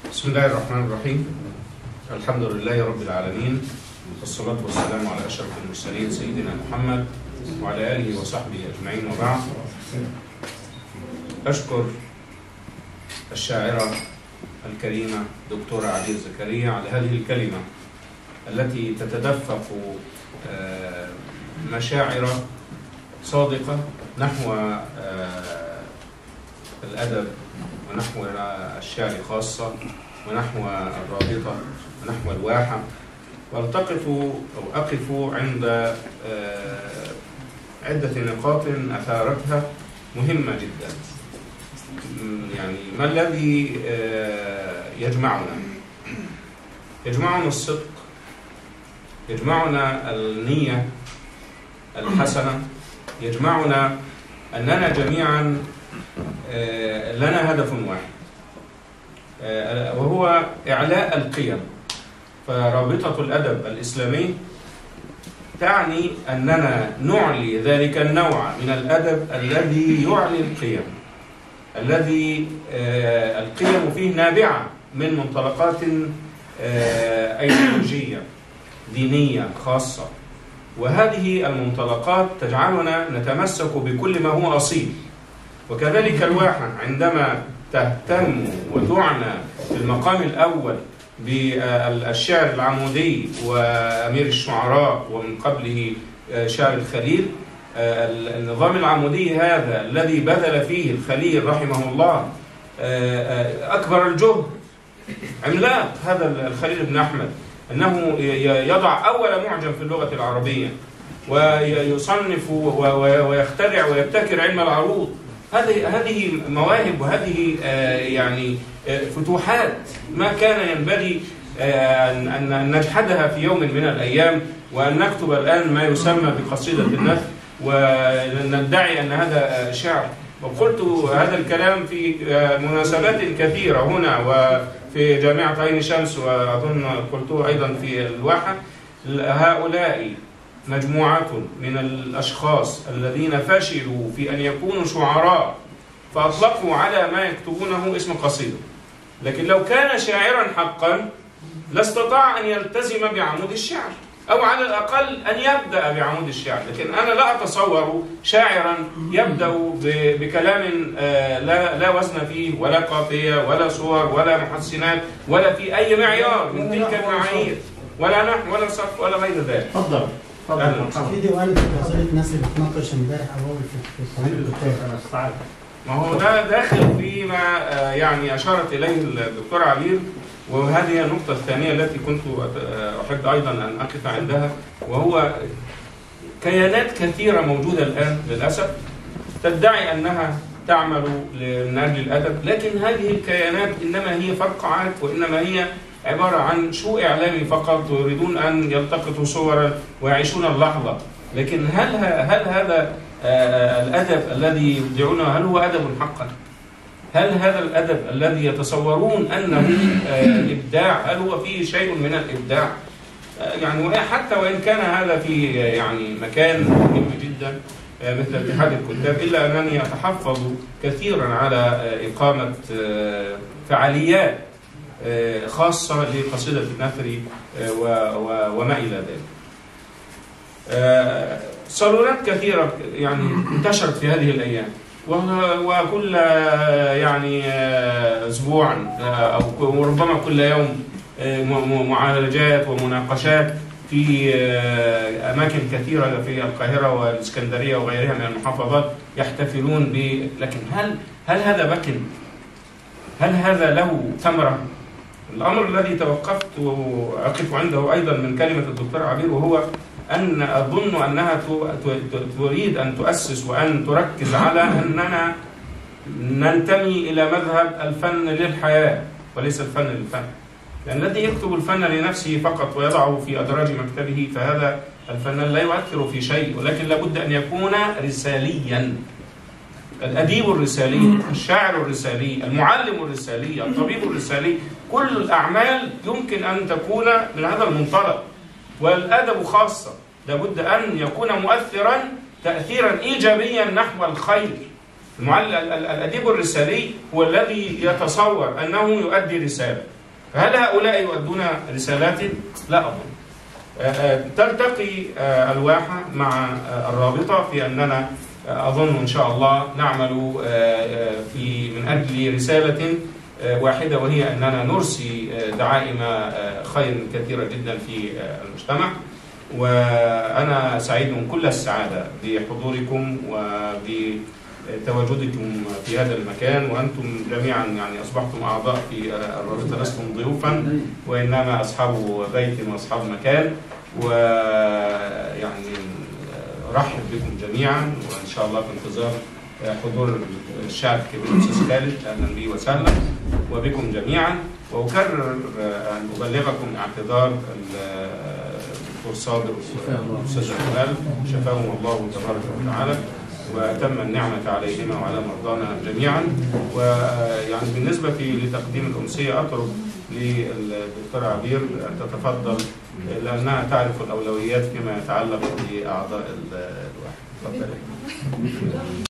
بسم الله الرحمن الرحيم. الحمد لله رب العالمين، والصلاة والسلام على أشرف المرسلين سيدنا محمد وعلى آله وصحبه أجمعين، وبعد. أشكر الشاعرة الكريمة دكتورة عبير زكريا على هذه الكلمة التي تتدفق مشاعر صادقة نحو الأدب ونحو الشعر خاصة ونحو الرابطة ونحو الواحة، أقف عند عدة نقاط أثارتها مهمة جدا. يعني ما الذي يجمعنا؟ يجمعنا الصدق، يجمعنا النية الحسنة، يجمعنا أننا جميعا لنا هدف واحد، وهو إعلاء القيم. فرابطة الأدب الإسلامي تعني أننا نعلي ذلك النوع من الأدب الذي يعلي القيم، الذي القيم فيه نابعة من منطلقات أيديولوجية دينية خاصة، وهذه المنطلقات تجعلنا نتمسك بكل ما هو أصيل. وكذلك الواحة عندما تهتم وتعنى في المقام الأول بالشعر العمودي وأمير الشعراء ومن قبله شعر الخليل، النظام العمودي هذا الذي بذل فيه الخليل رحمه الله أكبر الجهد، عملاق هذا الخليل بن أحمد، أنه يضع أول معجم في اللغة العربية ويصنف ويخترع ويبتكر علم العروض. هذه مواهب، وهذه يعني فتوحات ما كان ينبغي أن نجحدها في يوم من الأيام، وأن نكتب الآن ما يسمى بقصيدة النثر وندعي أن هذا شعر. وقلت هذا الكلام في مناسبات كثيرة هنا وفي جامعة عين شمس، وأظن قلته أيضا في الواحة. هؤلاء مجموعة من الأشخاص الذين فشلوا في أن يكونوا شعراء، فأطلقوا على ما يكتبونه اسم قصيدة، لكن لو كان شاعرا حقا لاستطاع أن يلتزم بعمود الشعر، أو على الأقل أن يبدأ بعمود الشعر. لكن أنا لا أتصور شاعرا يبدأ بكلام لا وزن فيه ولا قافية ولا صور ولا محسنات ولا في أي معيار من تلك المعايير، ولا نحو ولا صرف ولا غير ذلك. تفضل. في ديوان في قصيدة الناس اللي بتناقش امبارح أو في الصعيد الكتاب. ما هو ده داخل فيما يعني أشارت إليه الدكتورة عبير، وهذه هي النقطة الثانية التي كنت أحب أيضا أن أقف عندها، وهو كيانات كثيرة موجودة الآن للأسف تدعي أنها تعمل من أجل الأدب، لكن هذه الكيانات إنما هي فرقعات، وإنما هي عبارة عن شو إعلامي فقط، ويريدون أن يلتقطوا صورا ويعيشون اللحظة. لكن هل هذا الأدب الذي يبدعونه هل هو أدب حقا؟ هل هذا الأدب الذي يتصورون أنه إبداع هل هو فيه شيء من الإبداع؟ يعني حتى وإن كان هذا في يعني مكان مهم جدا مثل اتحاد الكتاب، إلا أنني أتحفظ كثيرا على إقامة فعاليات خاصة لقصيدة النثر وما إلى ذلك. صالونات كثيرة يعني انتشرت في هذه الأيام، وكل يعني أسبوع أو ربما كل يوم معالجات ومناقشات في أماكن كثيرة في القاهرة والإسكندرية وغيرها من المحافظات يحتفلون لكن هل هذا بكن؟ هل هذا له ثمرة؟ الأمر الذي توقفت وأقف عنده أيضا من كلمة الدكتور عبير، وهو أن أظن أنها تريد أن تؤسس وأن تركز على أننا ننتمي إلى مذهب الفن للحياة وليس الفن للفن. لأن الذي يكتب الفن لنفسه فقط ويضعه في أدراج مكتبه فهذا الفنان لا يؤثر في شيء، ولكن لابد أن يكون رساليا. الأديب الرسالي، الشاعر الرسالي، المعلم الرسالي، الطبيب الرسالي، كل الأعمال يمكن أن تكون من هذا المنطلق. والأدب خاصة لابد أن يكون مؤثرا تأثيرا إيجابيا نحو الخير. الأديب الرسالي هو الذي يتصور أنه يؤدي رسالة، هل هؤلاء يؤدون رسالات؟ لا أظن. تلتقي الواحة مع الرابطة في أننا أظن إن شاء الله نعمل من أجل رسالة واحدة، وهي أننا نرسي دعائم خير كثيرة جدا في المجتمع. وأنا سعيد كل السعادة بحضوركم وبتواجدكم في هذا المكان، وأنتم جميعا يعني أصبحتم أعضاء في الرابطة، لستم ضيوفا وإنما أصحاب بيت وأصحاب مكان. ويعني رحب بكم جميعا، وإن شاء الله في انتظار حضور الشاعر الكبير الأستاذ خالد. أهلا به وسهلا وبكم جميعا. وأكرر أن أبلغكم اعتذار الدكتور صابر والأستاذ جمال، شفاهم الله تبارك وتعالى وأتم النعمة عليهما وعلى مرضانا جميعا. ويعني بالنسبة لتقديم الأمسية أطلب للدكتور عبير أن تتفضل، لأنها تعرف الأولويات فيما يتعلق بأعضاء الواحد. تفضل.